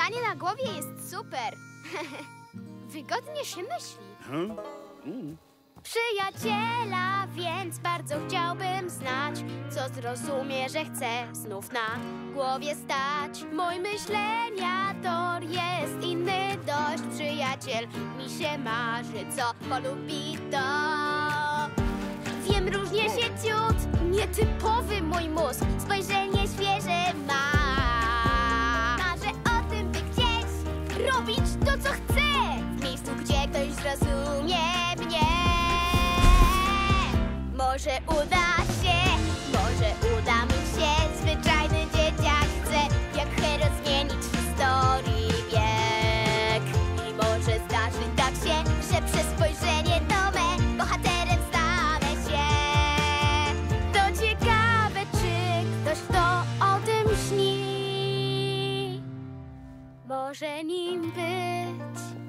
Stanie na głowie jest super. Wygodnie się myśli. Przyjaciela, więc bardzo chciałbym znać, co zrozumie, że chce znów na głowie stać. Mój myślenia tor jest inny dość. Przyjaciel mi się marzy, co polubi to. Wiem, różnie się ciut, nietypowy mój mózg, spojrzenie świeże ma. Marzę o tym, by chcieć robić to, co chcę, w miejscu, gdzie ktoś zrozumie mnie. Może uda mi się, zwyczajny dzieciak chce jak hero zmienić historii bieg. I może zdarzy tak się, że przez spojrzenie nowe bohaterem stanę się. To ciekawe, czy ktoś, kto o tym śni, może nim być.